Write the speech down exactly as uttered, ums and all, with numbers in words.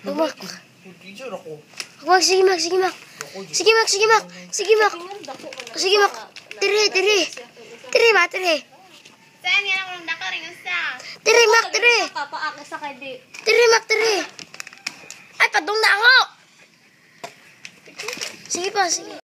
Mak. Teacher ako. Mak, sige mak, sige mak. Sige mak, sige mak. Sige mak. Sige mak. Tiri, tiri. Tiri ba, tiri. Saan yan ako nang dakaring usa? Tiri mak, tiri. Papaak sa kay di. Tiri mak, tiri. Ay, padung na ako. Sige pa, sige.